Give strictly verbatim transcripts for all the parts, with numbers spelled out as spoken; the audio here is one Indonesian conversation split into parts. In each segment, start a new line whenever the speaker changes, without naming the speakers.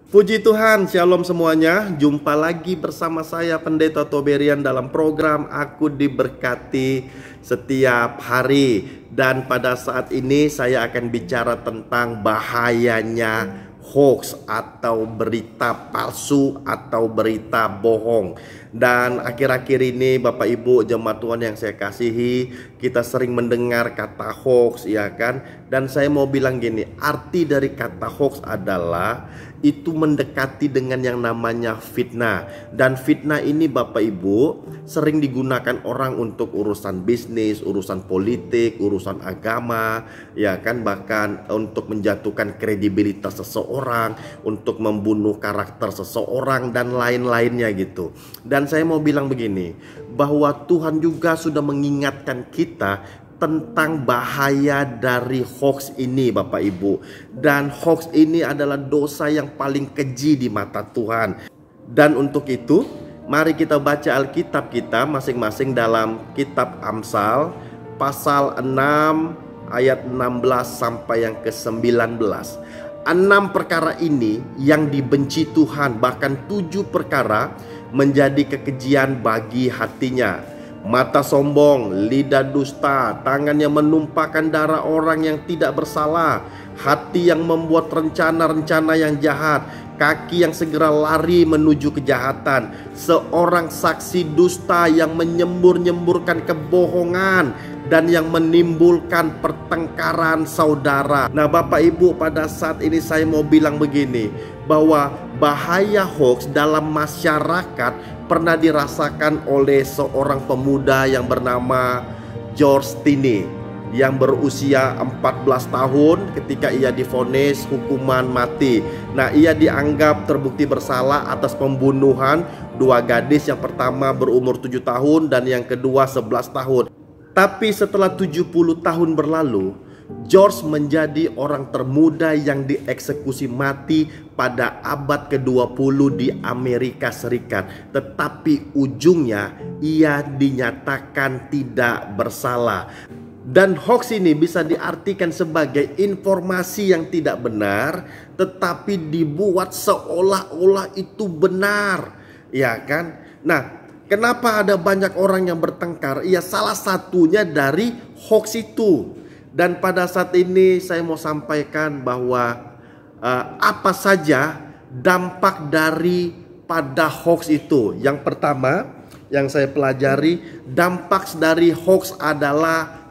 Puji Tuhan, shalom semuanya. Jumpa lagi bersama saya Pendeta Toberian dalam program Aku Diberkati setiap hari. Dan pada saat ini saya akan bicara tentang bahayanya hoax atau berita palsu atau berita bohong. Dan akhir-akhir ini Bapak Ibu jemaat Tuhan yang saya kasihi, kita sering mendengar kata hoax, ya kan? Dan saya mau bilang gini, arti dari kata hoax adalah itu mendekati dengan yang namanya fitnah. Dan fitnah ini Bapak Ibu sering digunakan orang untuk urusan bisnis, urusan politik, urusan agama, ya kan, bahkan untuk menjatuhkan kredibilitas seseorang, untuk membunuh karakter seseorang dan lain-lainnya gitu. Dan saya mau bilang begini, bahwa Tuhan juga sudah mengingatkan kita tentang bahaya dari hoax ini Bapak Ibu. Dan hoax ini adalah dosa yang paling keji di mata Tuhan. Dan untuk itu mari kita baca Alkitab kita masing-masing dalam kitab Amsal pasal enam ayat enam belas sampai yang ke sembilan belas. Enam perkara ini yang dibenci Tuhan, bahkan tujuh perkara menjadi kekejian bagi hatinya. Mata sombong, lidah dusta, tangan yang menumpahkan darah orang yang tidak bersalah, hati yang membuat rencana-rencana yang jahat, kaki yang segera lari menuju kejahatan, seorang saksi dusta yang menyembur-nyemburkan kebohongan dan yang menimbulkan pertengkaran saudara. Nah Bapak Ibu, pada saat ini saya mau bilang begini, bahwa bahaya hoax dalam masyarakat pernah dirasakan oleh seorang pemuda yang bernama George Tini yang berusia empat belas tahun ketika ia divonis hukuman mati. Nah, ia dianggap terbukti bersalah atas pembunuhan dua gadis, yang pertama berumur tujuh tahun dan yang kedua sebelas tahun. Tapi setelah tujuh puluh tahun berlalu, George menjadi orang termuda yang dieksekusi mati pada abad ke dua puluh di Amerika Serikat. Tetapi ujungnya ia dinyatakan tidak bersalah. Dan hoax ini bisa diartikan sebagai informasi yang tidak benar, tetapi dibuat seolah-olah itu benar, ya kan? Nah, kenapa ada banyak orang yang bertengkar? Ya, salah satunya dari hoax itu. Dan pada saat ini saya mau sampaikan bahwa uh, apa saja dampak dari pada hoax itu. Yang pertama yang saya pelajari, dampak dari hoax adalah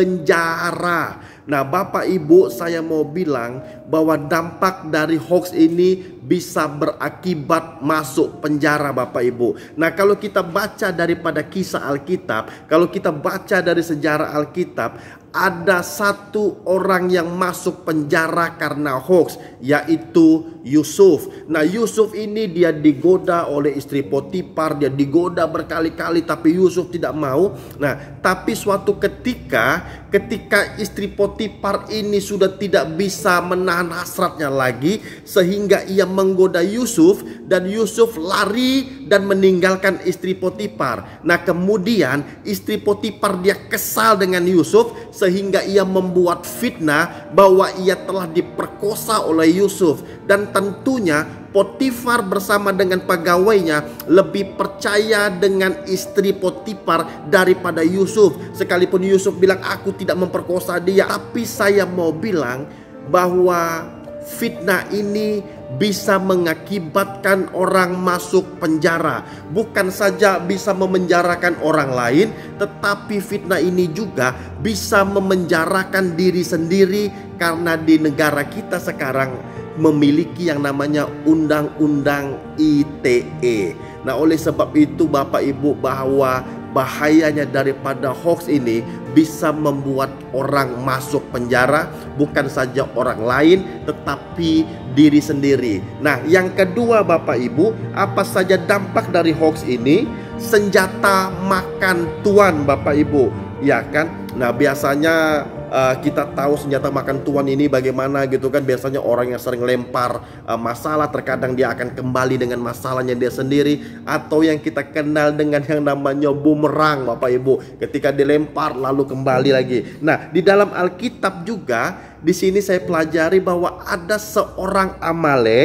penjara. Nah Bapak Ibu, saya mau bilang bahwa dampak dari hoax ini bisa berakibat masuk penjara Bapak Ibu. Nah kalau kita baca daripada kisah Alkitab, kalau kita baca dari sejarah Alkitab, ada satu orang yang masuk penjara karena hoax, yaitu Yusuf. Nah Yusuf ini dia digoda oleh istri Potifar, dia digoda berkali-kali tapi Yusuf tidak mau. Nah tapi suatu ketika, ketika istri Potifar ini sudah tidak bisa menahan hasratnya lagi, sehingga ia menggoda Yusuf, dan Yusuf lari dan meninggalkan istri Potifar. Nah kemudian istri Potifar dia kesal dengan Yusuf, sehingga ia membuat fitnah bahwa ia telah diperkosa oleh Yusuf. Dan tentunya Potifar bersama dengan pegawainya lebih percaya dengan istri Potifar daripada Yusuf. Sekalipun Yusuf bilang aku tidak memperkosa dia, tapi saya mau bilang bahwa fitnah ini bisa mengakibatkan orang masuk penjara. Bukan saja bisa memenjarakan orang lain, tetapi fitnah ini juga bisa memenjarakan diri sendiri. Karena di negara kita sekarang memiliki yang namanya Undang-Undang I T E. Nah oleh sebab itu Bapak Ibu, bahwa bahayanya daripada hoax ini bisa membuat orang masuk penjara, bukan saja orang lain tetapi diri sendiri. Nah yang kedua Bapak Ibu, apa saja dampak dari hoax ini? Senjata makan tuan Bapak Ibu, ya kan? Nah biasanya uh, kita tahu senjata makan tuan ini bagaimana gitu kan. Biasanya orang yang sering lempar uh, masalah, terkadang dia akan kembali dengan masalahnya dia sendiri. Atau yang kita kenal dengan yang namanya bumerang Bapak Ibu, ketika dilempar lalu kembali lagi. Nah di dalam Alkitab juga di sini saya pelajari bahwa ada seorang Amalek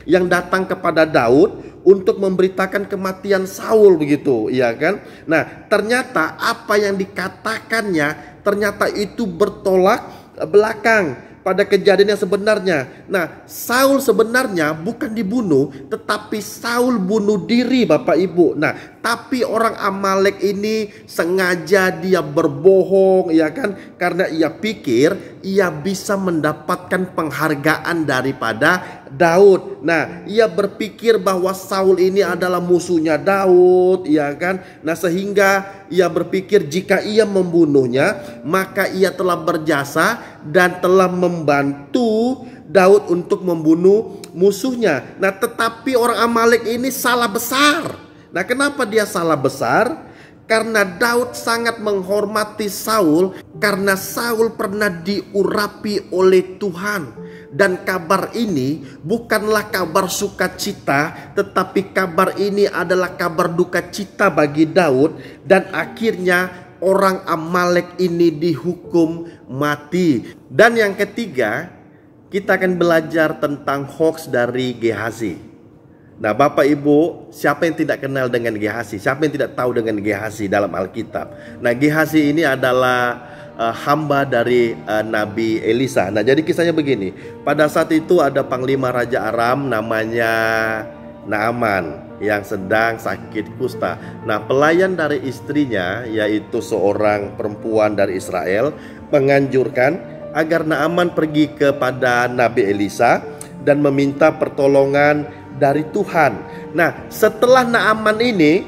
yang datang kepada Daud untuk memberitakan kematian Saul begitu, ya kan? Nah, ternyata apa yang dikatakannya ternyata itu bertolak belakang pada kejadian yang sebenarnya. Nah, Saul sebenarnya bukan dibunuh, tetapi Saul bunuh diri, Bapak Ibu. Nah, tapi orang Amalek ini sengaja dia berbohong, ya kan? Karena ia pikir ia bisa mendapatkan penghargaan daripada Daud. Nah, ia berpikir bahwa Saul ini adalah musuhnya Daud, ya kan? Nah, sehingga ia berpikir jika ia membunuhnya, maka ia telah berjasa dan telah membantu Daud untuk membunuh musuhnya. Nah, tetapi orang Amalek ini salah besar. Nah, kenapa dia salah besar? Karena Daud sangat menghormati Saul, karena Saul pernah diurapi oleh Tuhan. Dan kabar ini bukanlah kabar sukacita, tetapi kabar ini adalah kabar duka cita bagi Daud. Dan akhirnya orang Amalek ini dihukum mati. Dan yang ketiga, kita akan belajar tentang hoax dari Gehazi. Nah, Bapak Ibu, siapa yang tidak kenal dengan Gehazi? Siapa yang tidak tahu dengan Gehazi dalam Alkitab? Nah, Gehazi ini adalah uh, hamba dari uh, Nabi Elisa. Nah, jadi kisahnya begini. Pada saat itu ada panglima Raja Aram namanya Naaman yang sedang sakit kusta. Nah, pelayan dari istrinya, yaitu seorang perempuan dari Israel, menganjurkan agar Naaman pergi kepada Nabi Elisa dan meminta pertolongan dari Tuhan. Nah, setelah Naaman ini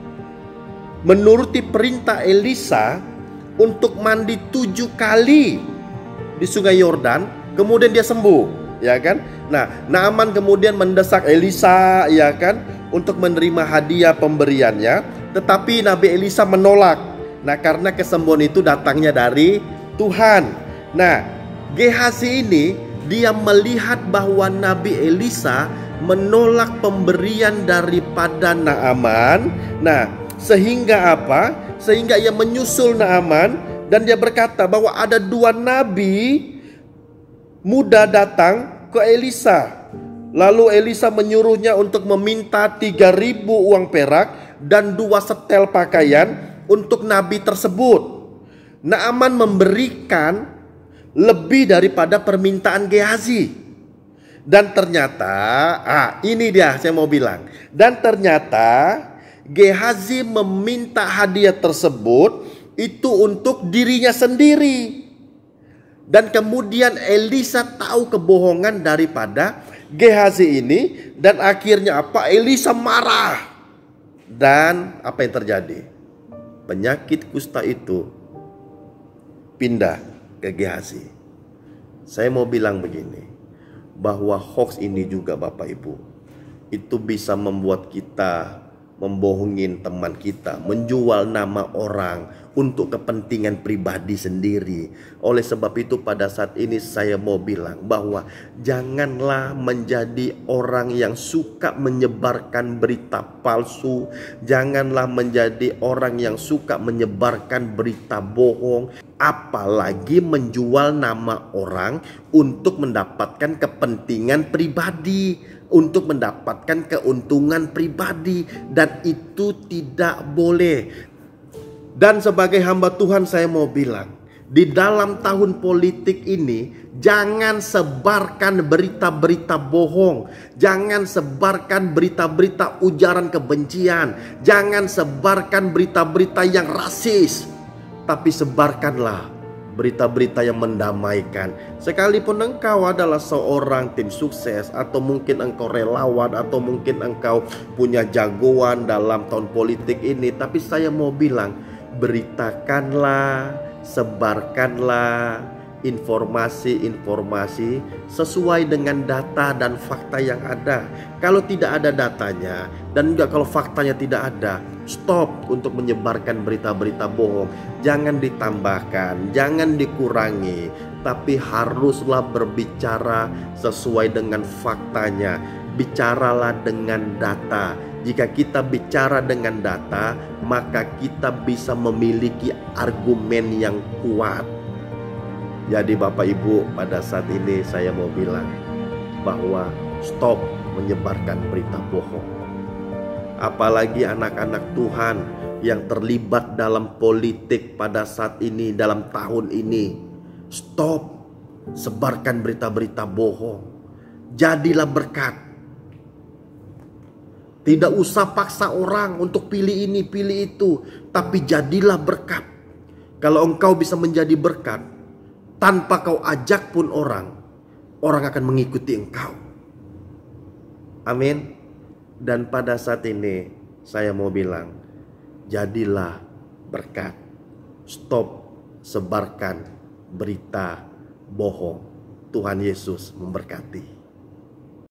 menuruti perintah Elisa untuk mandi tujuh kali di sungai Yordan, kemudian dia sembuh, ya kan? Nah, Naaman kemudian mendesak Elisa, ya kan, untuk menerima hadiah pemberiannya, tetapi Nabi Elisa menolak. Nah, karena kesembuhan itu datangnya dari Tuhan. Nah, Gehazi ini dia melihat bahwa Nabi Elisa menolak pemberian daripada Naaman. Nah, sehingga apa? Sehingga ia menyusul Naaman dan dia berkata bahwa ada dua nabi muda datang ke Elisa. Lalu Elisa menyuruhnya untuk meminta tiga ribu uang perak dan dua setel pakaian untuk nabi tersebut. Naaman memberikan lebih daripada permintaan Gehazi. Dan ternyata, ah ini dia saya mau bilang. Dan ternyata Gehazi meminta hadiah tersebut itu untuk dirinya sendiri. Dan kemudian Elisa tahu kebohongan daripada Gehazi ini. Dan akhirnya apa? Elisa marah. Dan apa yang terjadi? Penyakit kusta itu pindah ke Gehazi. Saya mau bilang begini, bahwa hoax ini juga Bapak Ibu, itu bisa membuat kita membohongin teman kita, menjual nama orang untuk kepentingan pribadi sendiri. Oleh sebab itu pada saat ini saya mau bilang bahwa janganlah menjadi orang yang suka menyebarkan berita palsu. Janganlah menjadi orang yang suka menyebarkan berita bohong, apalagi menjual nama orang untuk mendapatkan kepentingan pribadi, untuk mendapatkan keuntungan pribadi, dan itu tidak boleh. Dan sebagai hamba Tuhan saya mau bilang, di dalam tahun politik ini jangan sebarkan berita-berita bohong, jangan sebarkan berita-berita ujaran kebencian, jangan sebarkan berita-berita yang rasis, tapi sebarkanlah berita-berita yang mendamaikan. Sekalipun engkau adalah seorang tim sukses, atau mungkin engkau relawan, atau mungkin engkau punya jagoan dalam tahun politik ini, tapi saya mau bilang, beritakanlah, sebarkanlah informasi-informasi sesuai dengan data dan fakta yang ada. Kalau tidak ada datanya, dan juga kalau faktanya tidak ada, stop untuk menyebarkan berita-berita bohong. Jangan ditambahkan, jangan dikurangi, tapi haruslah berbicara sesuai dengan faktanya. Bicaralah dengan data. Jika kita bicara dengan data, maka kita bisa memiliki argumen yang kuat. Jadi Bapak Ibu, pada saat ini saya mau bilang bahwa stop menyebarkan berita bohong. Apalagi anak-anak Tuhan yang terlibat dalam politik pada saat ini, dalam tahun ini. Stop, sebarkan berita-berita bohong. Jadilah berkat. Tidak usah paksa orang untuk pilih ini, pilih itu, tapi jadilah berkat. Kalau engkau bisa menjadi berkat, tanpa kau ajak pun orang, orang akan mengikuti engkau. Amin. Dan pada saat ini saya mau bilang, jadilah berkat. Stop sebarkan berita bohong. Tuhan Yesus memberkati.